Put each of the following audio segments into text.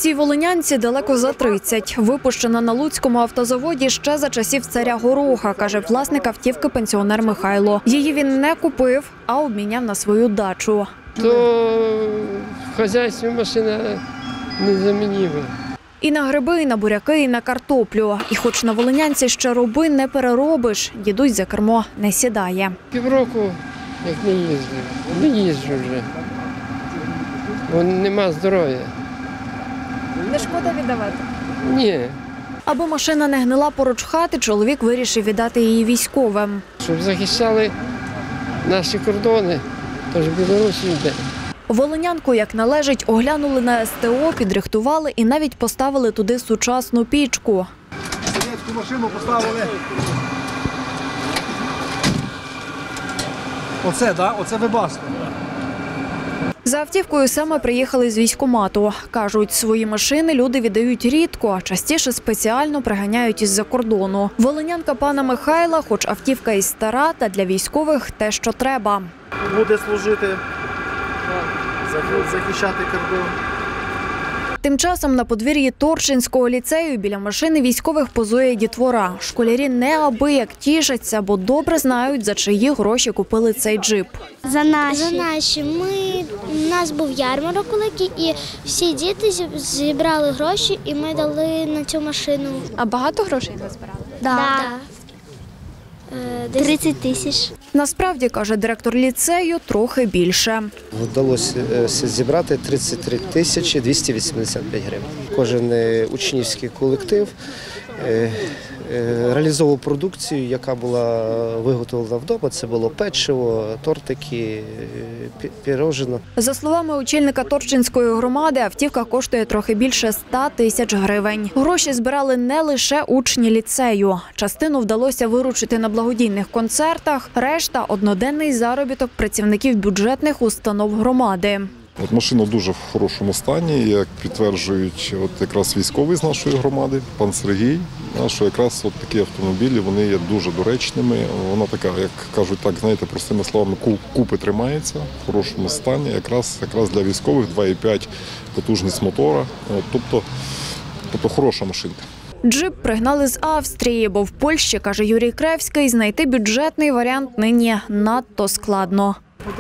Цій волинянці далеко за 30. Випущена на Луцькому автозаводі ще за часів царя Гороха, каже власник автівки пенсіонер Михайло. Її він не купив, а обміняв на свою дачу. То в хазяйстві машина незамінима. І на гриби, і на буряки, і на картоплю. І хоч на волинянці ще роби не переробиш, дідусь за кермо не сідає. Півроку, як не їжджу, не їжджу вже, бо нема здоров'я. Не шкода віддавати? Ні. Аби машина не гнила поруч хати, чоловік вирішив віддати її військовим. Щоб захищали наші кордони, тож Білорусі йде. Волинянку, як належить, оглянули на СТО, підрихтували і навіть поставили туди сучасну пічку. Совєтську машину поставили. Оце, так? Оце ви бачите. За автівкою саме приїхали з військкомату. Кажуть, свої машини люди віддають рідко, а частіше спеціально приганяють із-за кордону. Волинянка пана Михайла, хоч автівка і стара, та для військових те, що треба. Буде служити, захищати кордон. Тим часом на подвір'ї Торчинського ліцею біля машини військових позує дітвора. Школярі неабияк тішаться, бо добре знають, за чиї гроші купили цей джип. За наші. У нас був ярмарок великий, і всі діти зібрали гроші, і ми дали на цю машину. А багато грошей назбирали? Так. 30 тисяч. Насправді, каже директор ліцею, трохи більше. Вдалося зібрати 33 тисячі 285 гривень. Кожен учнівський колектив реалізовував продукцію, яка була виготовлена вдома. Це було печиво, тортики, пірожино. За словами очільника Торчинської громади, автівка коштує трохи більше 100 тисяч гривень. Гроші збирали не лише учні ліцею. Частину вдалося виручити на благодійних концертах, решта – одноденний заробіток працівників бюджетних установ громади. Машина дуже в хорошому стані, як підтверджують якраз військовий з нашої громади, пан Сергій, що якраз такі автомобілі вони є дуже доречними. Вона така, як кажуть, так, знаєте, простими словами, купи тримається в хорошому стані, якраз для військових 2,5 потужність мотора, тобто хороша машинка. Джип пригнали з Австрії, бо в Польщі, каже Юрій Кревський, знайти бюджетний варіант нині надто складно.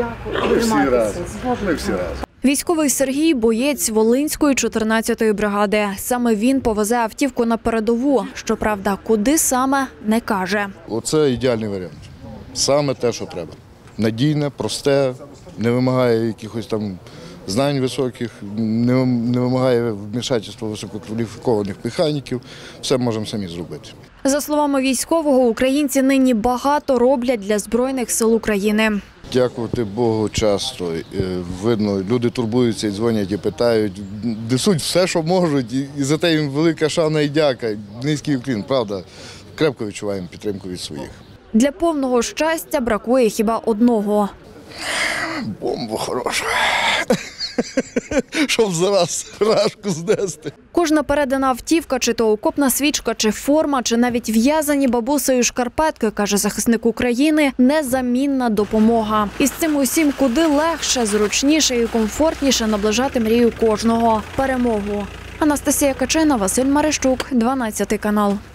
Військовий Сергій – боєць Волинської 14-ї бригади. Саме він повезе автівку на передову. Щоправда, куди саме – не каже. Оце ідеальний варіант. Саме те, що треба. Надійне, просте, не вимагає якихось там знань високих, не вимагає вмішательства висококваліфікованих механіків. Все можемо самі зробити. За словами військового, українці нині багато роблять для Збройних сил України. Дякувати Богу часто. Видно, люди турбуються і дзвонять, і питають, несуть все, що можуть, і за те їм велика шана і дяка. Низький уклін, правда, крепко відчуваємо підтримку від своїх. Для повного щастя бракує хіба одного. Бомбу хорошу. Щоб зараз рашку знести. Кожна передана автівка, чи то окопна свічка, чи форма, чи навіть в'язані бабусею шкарпетки, каже захисник України, незамінна допомога. І з цим усім куди легше, зручніше і комфортніше наближати мрію кожного – перемогу. Анастасія Качина, Василь Марищук, 12 канал.